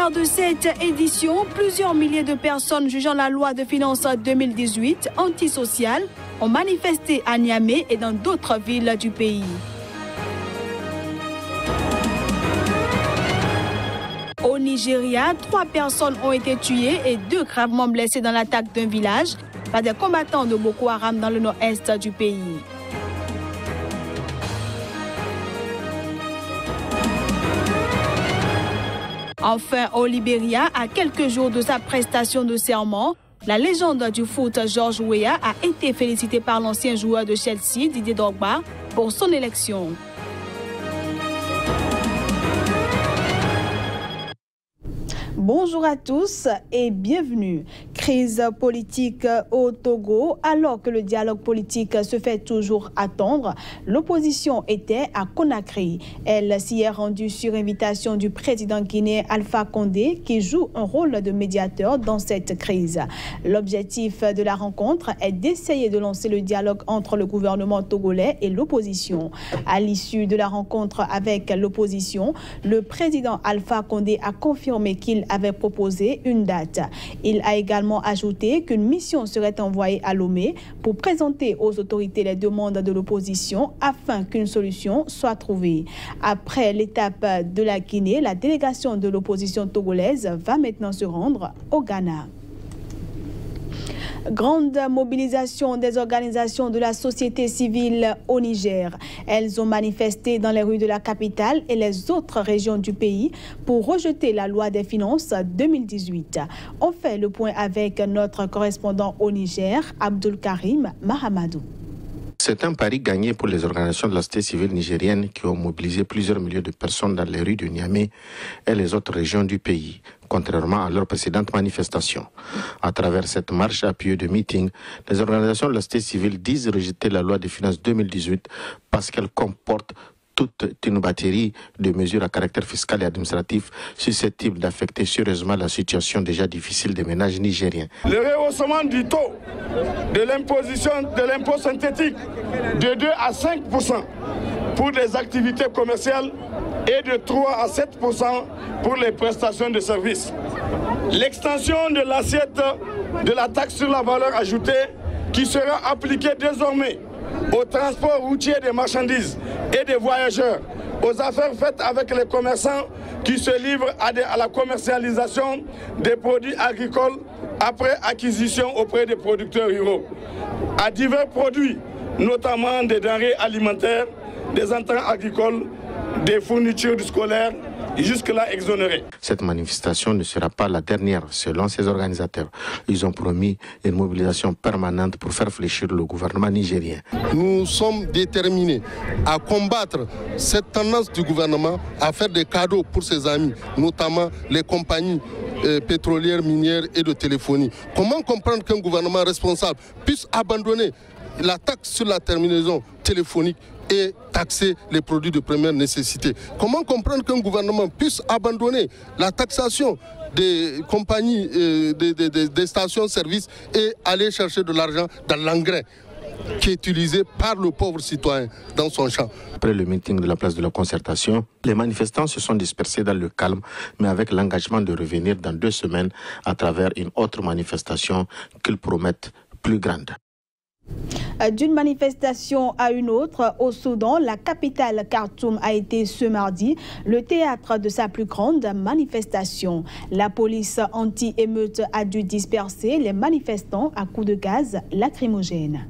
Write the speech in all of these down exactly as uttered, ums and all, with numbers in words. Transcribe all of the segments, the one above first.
dernière de cette édition, plusieurs milliers de personnes jugeant la loi de finances deux mille dix-huit antisociale ont manifesté à Niamey et dans d'autres villes du pays. Au Nigeria, trois personnes ont été tuées et deux gravement blessées dans l'attaque d'un village par des combattants de Boko Haram dans le nord-est du pays. Enfin, au Libéria, à quelques jours de sa prestation de serment, la légende du foot George Weah a été félicité par l'ancien joueur de Chelsea, Didier Drogba, pour son élection. Bonjour à tous et bienvenue. Crise politique au Togo. Alors que le dialogue politique se fait toujours attendre, l'opposition était à Conakry. Elle s'y est rendue sur invitation du président guinéen Alpha Condé qui joue un rôle de médiateur dans cette crise. L'objectif de la rencontre est d'essayer de lancer le dialogue entre le gouvernement togolais et l'opposition. À l'issue de la rencontre avec l'opposition, le président Alpha Condé a confirmé qu'il avait proposé une date. Il a également ajouté qu'une mission serait envoyée à Lomé pour présenter aux autorités les demandes de l'opposition afin qu'une solution soit trouvée. Après l'étape de la Guinée, la délégation de l'opposition togolaise va maintenant se rendre au Ghana. Grande mobilisation des organisations de la société civile au Niger. Elles ont manifesté dans les rues de la capitale et les autres régions du pays pour rejeter la loi des finances deux mille dix-huit. On fait le point avec notre correspondant au Niger, Abdul Karim Mahamadou. C'est un pari gagné pour les organisations de la société civile nigérienne qui ont mobilisé plusieurs milliers de personnes dans les rues de Niamey et les autres régions du pays, contrairement à leurs précédentes manifestations. À travers cette marche appuyée de meetings, les organisations de la société civile disent rejeter la loi des finances deux mille dix-huit parce qu'elle comporte toute une batterie de mesures à caractère fiscal et administratif susceptibles d'affecter sérieusement la situation déjà difficile des ménages nigériens. Le rehaussement du taux de l'imposition de l'impôt synthétique de deux à cinq pour cent pour les activités commerciales et de trois à sept pour cent pour les prestations de services. L'extension de l'assiette de la taxe sur la valeur ajoutée qui sera appliquée désormais au transport routier des marchandises et des voyageurs, aux affaires faites avec les commerçants qui se livrent à, des, à la commercialisation des produits agricoles après acquisition auprès des producteurs ruraux, à divers produits, notamment des denrées alimentaires, des intrants agricoles, des fournitures scolaires, jusque-là exonérés. Cette manifestation ne sera pas la dernière, selon ses organisateurs. Ils ont promis une mobilisation permanente pour faire fléchir le gouvernement nigérien. Nous sommes déterminés à combattre cette tendance du gouvernement à faire des cadeaux pour ses amis, notamment les compagnies euh, pétrolières, minières et de téléphonie. Comment comprendre qu'un gouvernement responsable puisse abandonner la taxe sur la terminaison téléphonique et taxer les produits de première nécessité? Comment comprendre qu'un gouvernement puisse abandonner la taxation des compagnies, euh, des, des, des, des stations-service et aller chercher de l'argent dans l'engrais qui est utilisé par le pauvre citoyen dans son champ? Après le meeting de la place de la concertation, les manifestants se sont dispersés dans le calme, mais avec l'engagement de revenir dans deux semaines à travers une autre manifestation qu'ils promettent plus grande. D'une manifestation à une autre, au Soudan, la capitale Khartoum a été ce mardi le théâtre de sa plus grande manifestation. La police anti-émeute a dû disperser les manifestants à coups de gaz lacrymogène.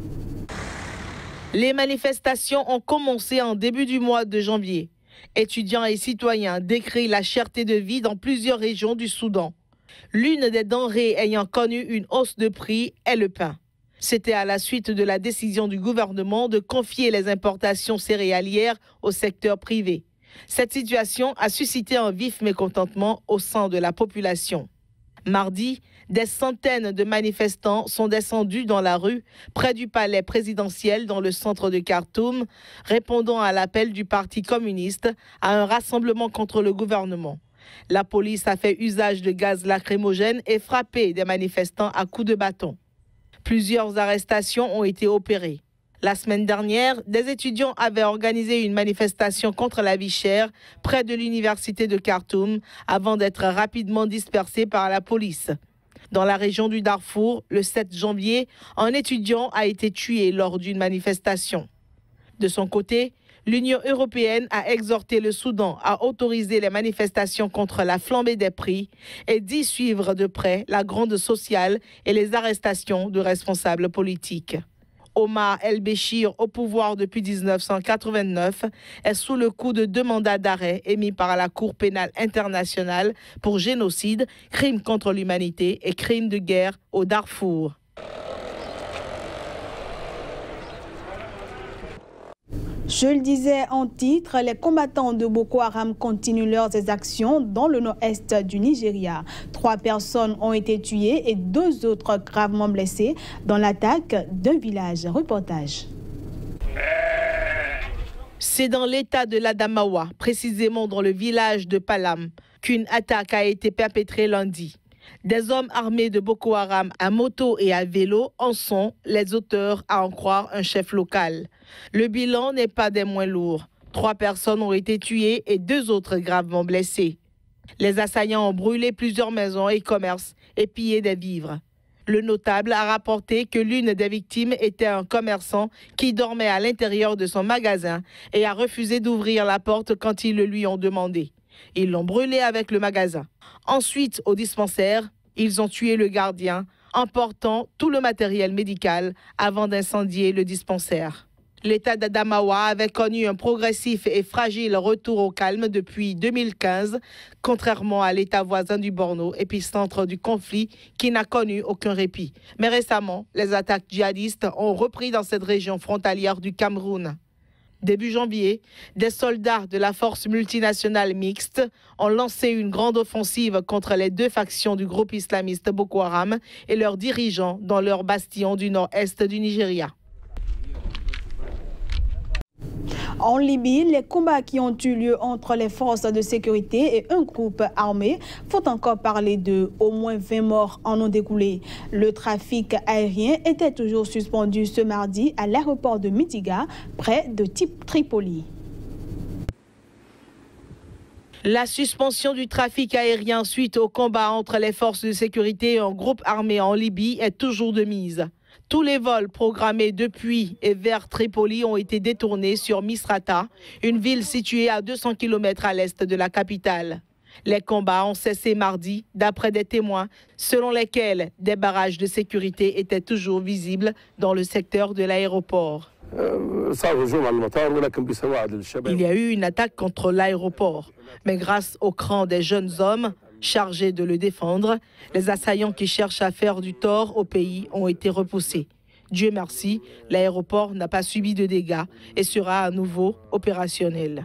Les manifestations ont commencé en début du mois de janvier. Étudiants et citoyens décrient la cherté de vie dans plusieurs régions du Soudan. L'une des denrées ayant connu une hausse de prix est le pain. C'était à la suite de la décision du gouvernement de confier les importations céréalières au secteur privé. Cette situation a suscité un vif mécontentement au sein de la population. Mardi, des centaines de manifestants sont descendus dans la rue près du palais présidentiel dans le centre de Khartoum, répondant à l'appel du Parti communiste à un rassemblement contre le gouvernement. La police a fait usage de gaz lacrymogène et frappé des manifestants à coups de bâton. Plusieurs arrestations ont été opérées. La semaine dernière, des étudiants avaient organisé une manifestation contre la vie chère près de l'université de Khartoum avant d'être rapidement dispersés par la police. Dans la région du Darfour, le sept janvier, un étudiant a été tué lors d'une manifestation. De son côté, l'Union européenne a exhorté le Soudan à autoriser les manifestations contre la flambée des prix et d'y suivre de près la gronde sociale et les arrestations de responsables politiques. Omar El-Béchir, au pouvoir depuis mille neuf cent quatre-vingt-neuf, est sous le coup de deux mandats d'arrêt émis par la Cour pénale internationale pour génocide, crimes contre l'humanité et crimes de guerre au Darfour. Je le disais en titre, les combattants de Boko Haram continuent leurs exactions dans le nord-est du Nigeria. Trois personnes ont été tuées et deux autres gravement blessées dans l'attaque d'un village. Reportage. C'est dans l'état de l'Adamawa, précisément dans le village de Palam, qu'une attaque a été perpétrée lundi. Des hommes armés de Boko Haram à moto et à vélo en sont les auteurs, à en croire un chef local. Le bilan n'est pas des moins lourds. Trois personnes ont été tuées et deux autres gravement blessées. Les assaillants ont brûlé plusieurs maisons et commerces et pillé des vivres. Le notable a rapporté que l'une des victimes était un commerçant qui dormait à l'intérieur de son magasin et a refusé d'ouvrir la porte quand ils le lui ont demandé. Ils l'ont brûlé avec le magasin. Ensuite, au dispensaire, ils ont tué le gardien, emportant tout le matériel médical avant d'incendier le dispensaire. L'État d'Adamawa avait connu un progressif et fragile retour au calme depuis deux mille quinze, contrairement à l'État voisin du Borno, épicentre du conflit, qui n'a connu aucun répit. Mais récemment, les attaques djihadistes ont repris dans cette région frontalière du Cameroun. Début janvier, des soldats de la force multinationale mixte ont lancé une grande offensive contre les deux factions du groupe islamiste Boko Haram et leurs dirigeants dans leur bastion du nord-est du Nigeria. En Libye, les combats qui ont eu lieu entre les forces de sécurité et un groupe armé font encore parler de au moins vingt morts en ont découlé. Le trafic aérien était toujours suspendu ce mardi à l'aéroport de Mitiga, près de Tripoli. La suspension du trafic aérien suite au combat entre les forces de sécurité et un groupe armé en Libye est toujours de mise. Tous les vols programmés depuis et vers Tripoli ont été détournés sur Misrata, une ville située à deux cents kilomètres à l'est de la capitale. Les combats ont cessé mardi, d'après des témoins, selon lesquels des barrages de sécurité étaient toujours visibles dans le secteur de l'aéroport. Il y a eu une attaque contre l'aéroport, mais grâce au cran des jeunes hommes chargés de le défendre, les assaillants qui cherchent à faire du tort au pays ont été repoussés. Dieu merci, l'aéroport n'a pas subi de dégâts et sera à nouveau opérationnel.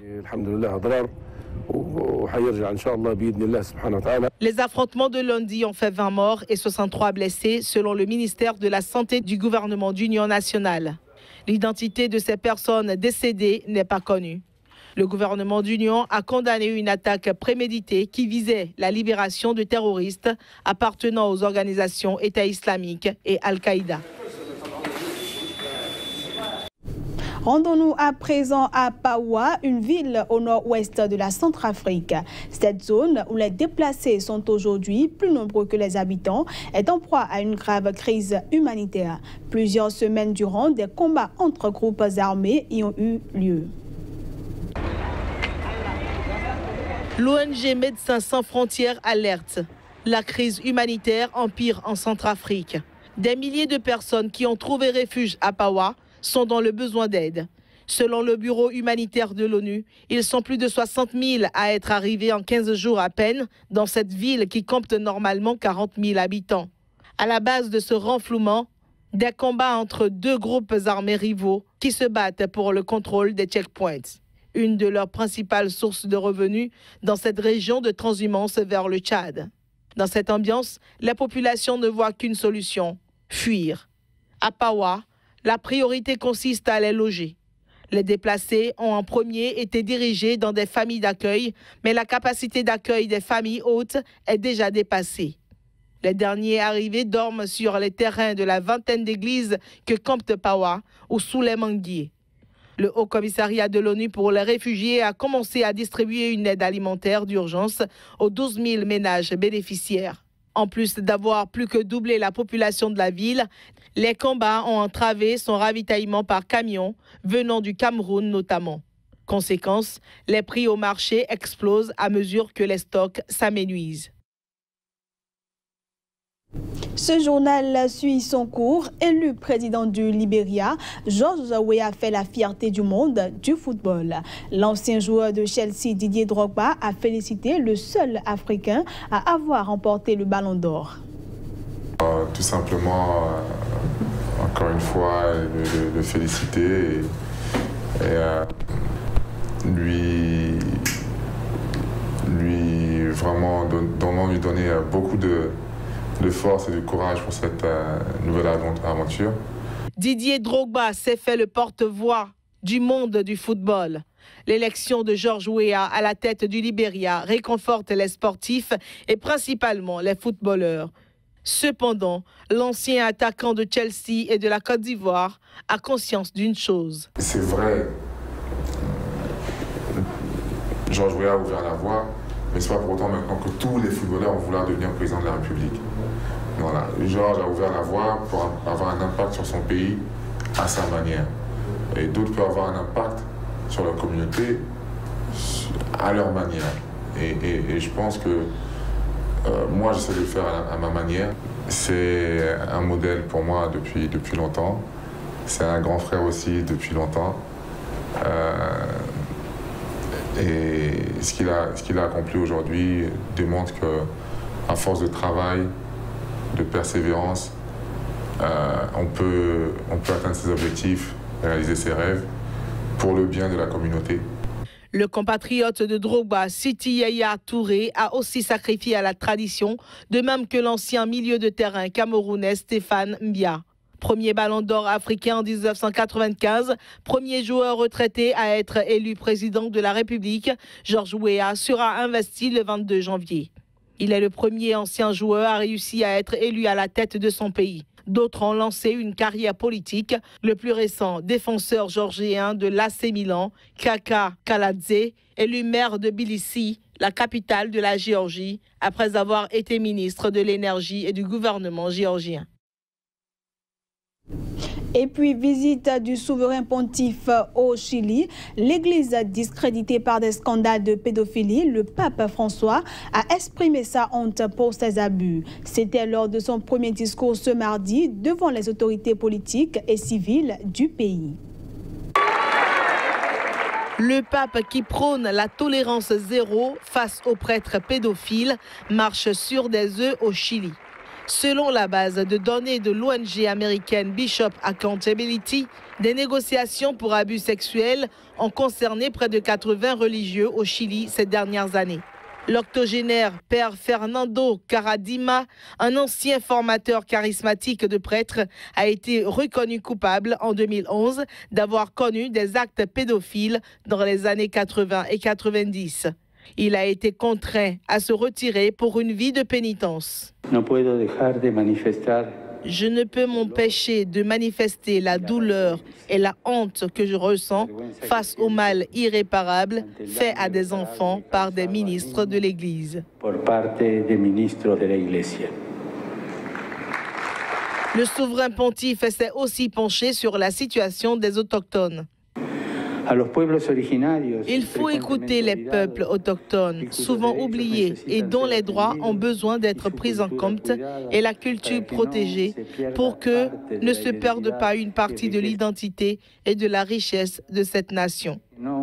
Les affrontements de lundi ont fait vingt morts et soixante-trois blessés selon le ministère de la Santé du gouvernement d'Union nationale. L'identité de ces personnes décédées n'est pas connue. Le gouvernement d'Union a condamné une attaque préméditée qui visait la libération de terroristes appartenant aux organisations État islamique et Al-Qaïda. Rendons-nous à présent à Paoua, une ville au nord-ouest de la Centrafrique. Cette zone où les déplacés sont aujourd'hui plus nombreux que les habitants est en proie à une grave crise humanitaire. Plusieurs semaines durant, des combats entre groupes armés y ont eu lieu. L'O N G Médecins sans frontières alerte. La crise humanitaire empire en Centrafrique. Des milliers de personnes qui ont trouvé refuge à Paoua sont dans le besoin d'aide. Selon le Bureau humanitaire de l'ONU, ils sont plus de soixante mille à être arrivés en quinze jours à peine dans cette ville qui compte normalement quarante mille habitants. À la base de ce renflouement, des combats entre deux groupes armés rivaux qui se battent pour le contrôle des checkpoints. Une de leurs principales sources de revenus dans cette région de transhumance vers le Tchad. Dans cette ambiance, la population ne voit qu'une solution, fuir. À Paoua, la priorité consiste à les loger. Les déplacés ont en premier été dirigés dans des familles d'accueil, mais la capacité d'accueil des familles hôtes est déjà dépassée. Les derniers arrivés dorment sur les terrains de la vingtaine d'églises que compte Pawa ou sous les manguiers. Le Haut Commissariat de l'ONU pour les réfugiés a commencé à distribuer une aide alimentaire d'urgence aux douze mille ménages bénéficiaires. En plus d'avoir plus que doublé la population de la ville, les combats ont entravé son ravitaillement par camion, venant du Cameroun notamment. Conséquence, les prix au marché explosent à mesure que les stocks s'amenuisent. Ce journal suit son cours. Élu président du Libéria, George Weah fait la fierté du monde du football. L'ancien joueur de Chelsea, Didier Drogba, a félicité le seul Africain à avoir remporté le Ballon d'Or. Euh, tout simplement, euh, encore une fois, le, le, le féliciter et, et euh, lui, lui vraiment don, lui donner beaucoup de de force et de courage pour cette euh, nouvelle aventure. Didier Drogba s'est fait le porte-voix du monde du football. L'élection de George Weah à la tête du Libéria réconforte les sportifs et principalement les footballeurs. Cependant, l'ancien attaquant de Chelsea et de la Côte d'Ivoire a conscience d'une chose. C'est vrai, George Weah a ouvert la voie, mais ce n'est pas pour autant maintenant que tous les footballeurs vont vouloir devenir président de la République. Voilà. Georges a ouvert la voie pour avoir un impact sur son pays à sa manière. Et d'autres peuvent avoir un impact sur leur communauté à leur manière. Et, et, et je pense que euh, moi, j'essaie de le faire à, à ma manière. C'est un modèle pour moi depuis, depuis longtemps. C'est un grand frère aussi depuis longtemps. Euh, et ce qu'il a, ce qu'il a accompli aujourd'hui démontre qu'à force de travail, de persévérance, euh, on, peut, on peut atteindre ses objectifs, réaliser ses rêves pour le bien de la communauté. Le compatriote de Drogba, Siti Yaya Touré, a aussi sacrifié à la tradition, de même que l'ancien milieu de terrain camerounais Stéphane Mbia. Premier ballon d'or africain en mille neuf cent quatre-vingt-quinze, premier joueur retraité à être élu président de la République, George Weah sera investi le vingt-deux janvier. Il est le premier ancien joueur à réussir à être élu à la tête de son pays. D'autres ont lancé une carrière politique. Le plus récent, défenseur georgien de l'A C Milan, Kaka Kaladze, élu maire de Tbilissi, la capitale de la Géorgie, après avoir été ministre de l'énergie et du gouvernement géorgien. Et puis, visite du souverain pontife au Chili. L'Église discréditée par des scandales de pédophilie, le pape François a exprimé sa honte pour ces abus. C'était lors de son premier discours ce mardi devant les autorités politiques et civiles du pays. Le pape qui prône la tolérance zéro face aux prêtres pédophiles marche sur des œufs au Chili. Selon la base de données de l'O N G américaine Bishop Accountability, des négociations pour abus sexuels ont concerné près de quatre-vingts religieux au Chili ces dernières années. L'octogénaire Père Fernando Caradima, un ancien formateur charismatique de prêtres, a été reconnu coupable en deux mille onze d'avoir connu des actes pédophiles dans les années quatre-vingts et quatre-vingt-dix. Il a été contraint à se retirer pour une vie de pénitence. Je ne peux m'empêcher de manifester la douleur et la honte que je ressens face au mal irréparable fait à des enfants par des ministres de l'Église. Le souverain pontife s'est aussi penché sur la situation des autochtones. Il faut écouter les peuples autochtones, souvent oubliés et dont les droits ont besoin d'être pris en compte et la culture protégée pour que ne se perde pas une partie de l'identité et de la richesse de cette nation.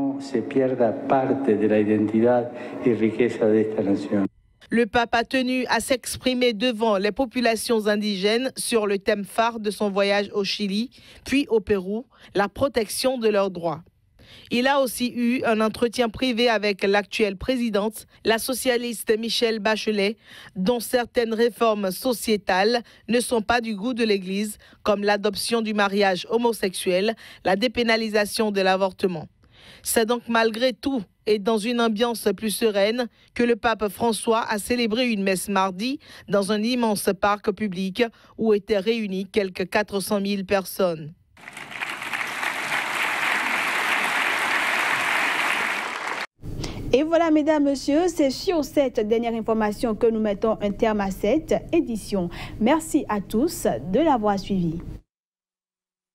Le pape a tenu à s'exprimer devant les populations indigènes sur le thème phare de son voyage au Chili, puis au Pérou, la protection de leurs droits. Il a aussi eu un entretien privé avec l'actuelle présidente, la socialiste Michelle Bachelet, dont certaines réformes sociétales ne sont pas du goût de l'Église, comme l'adoption du mariage homosexuel, la dépénalisation de l'avortement. C'est donc malgré tout et dans une ambiance plus sereine que le pape François a célébré une messe mardi dans un immense parc public où étaient réunies quelques quatre cent mille personnes. Et voilà, mesdames, messieurs, c'est sur cette dernière information que nous mettons un terme à cette édition. Merci à tous de l'avoir suivi.